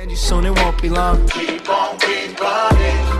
Find you soon, it won't be long. Keep on, keep running.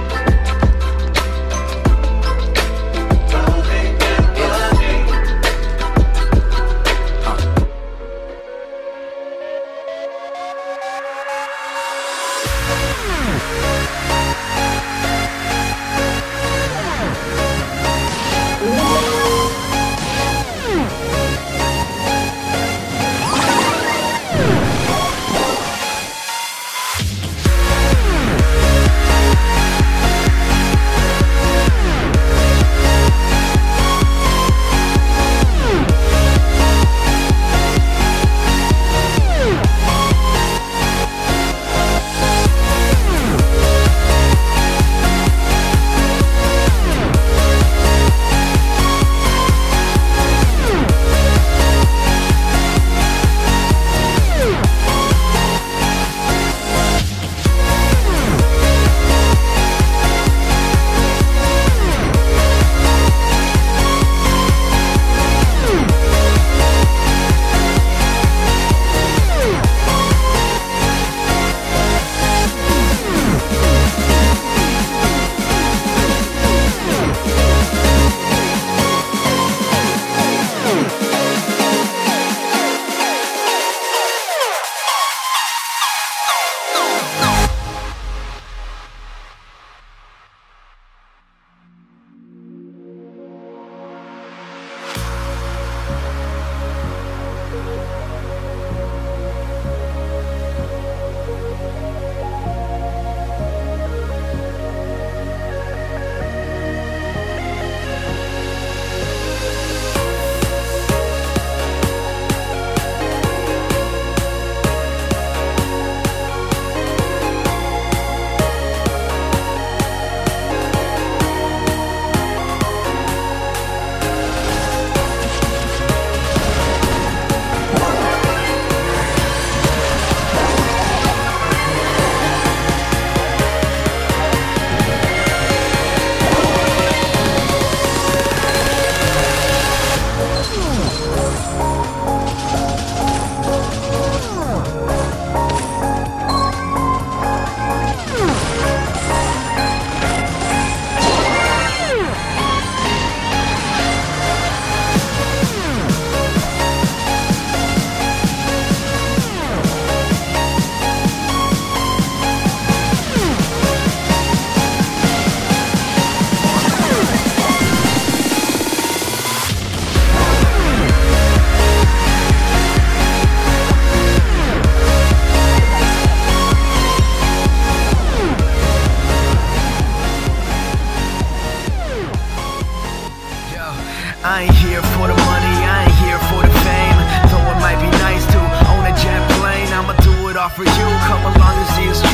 I ain't here for the money, I ain't here for the fame. Though it might be nice to own a jet plane, I'ma do it all for you. Come along and see us